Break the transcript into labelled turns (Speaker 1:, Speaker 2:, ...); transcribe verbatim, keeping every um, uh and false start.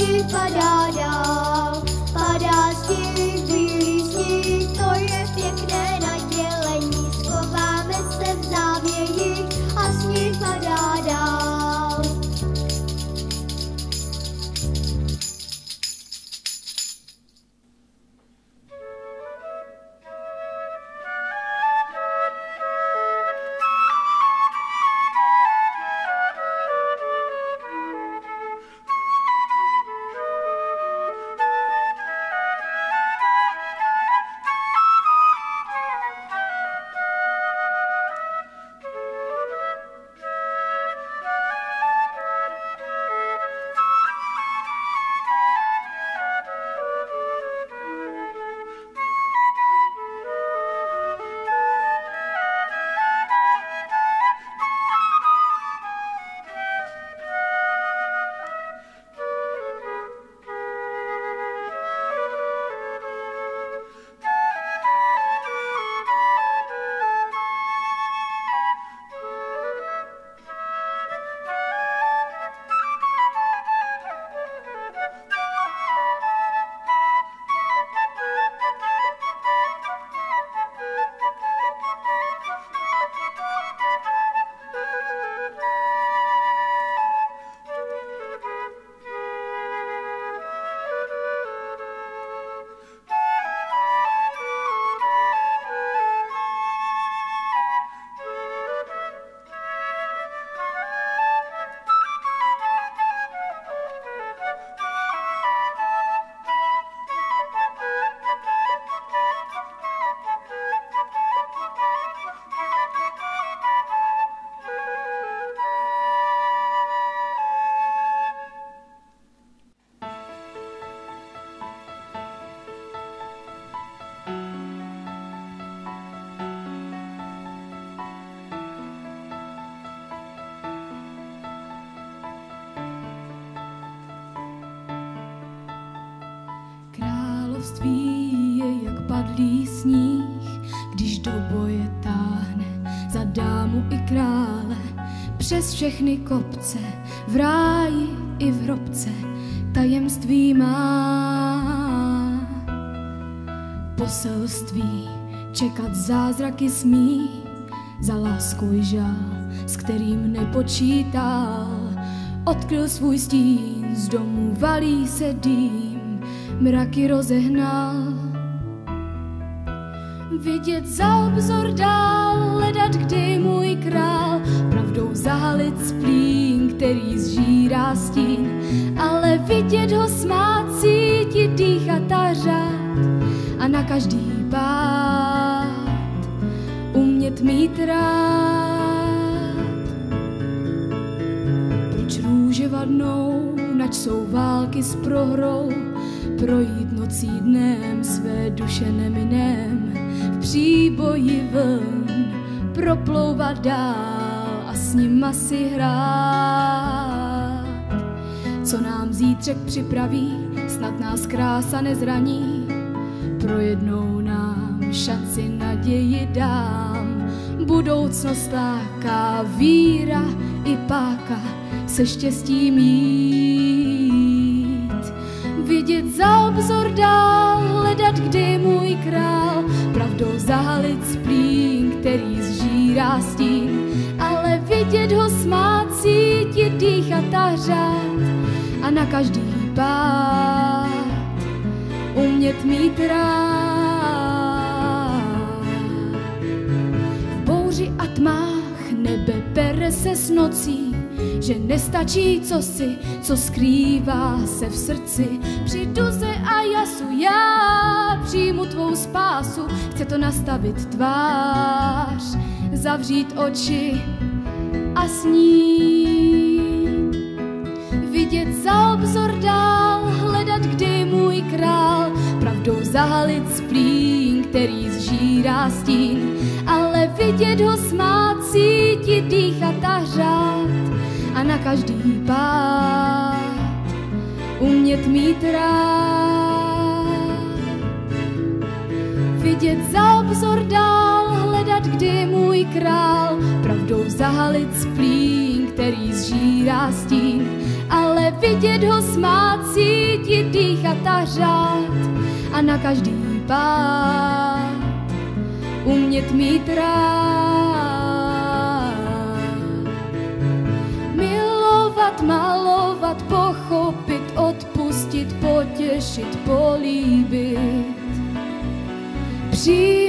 Speaker 1: sníh padá dál, padá sníh, bílý sníh, to je pěkné nadělení, schováme se v závěji a sníh padá dál.
Speaker 2: Království je jak padlý sníh, když do boje táhne za dámu i krále. Přes všechny kopce, v ráji i v hrobce, tajemství má. Poselství čekat zázraky smí, za láskou i žál, s kterým nepočítal. Odkryl svůj stín, z domu valí se dým, mraky rozehnal. Vidět za obzor dál, hledat, kde můj král, pravdou zahalit splín, který zžírá stín, ale vidět ho smát, cítit, dýchat a řád a na každý pád umět mít rád. Proč růže vadnou, nač jsou války s prohrou, projít nocí dnem své duše neminem, v příboji vln proplouvat dál a s nima si hrát. Co nám zítřek připraví, snad nás krása nezraní, pro jednou nám šanci naději dám. Budoucnost láká, víra i páka se štěstím jít. Vidět za obzor dál, hledat, kde je můj král, pravdou zahalit splín, který zžírá stín, ale vidět ho smát, cítit, dýchat a řád a na každý pád umět mít rád. V bouři a tmách nebe pere se s nocí, že nestačí cosi, co skrývá se v srdci. Při duze a jasu já přijmu tvou spásu, chce to nastavit tvář, zavřít oči a snít. Vidět za obzor dál, hledat, kde je můj král, pravdou zahalit splín, který zžírá stín, ale vidět ho smát, cítit, dýchat a řád a na každý pád umět mít rád. Vidět za obzor dál, hledat, kde je můj král, pravdou zahalit splín, který zžírá stín, ale ale vidět ho smát, cítit, dýchat a řád a na každý pád umět mít rád. Milovat, malovat, pochopit, odpustit, potěšit, políbit. Přijít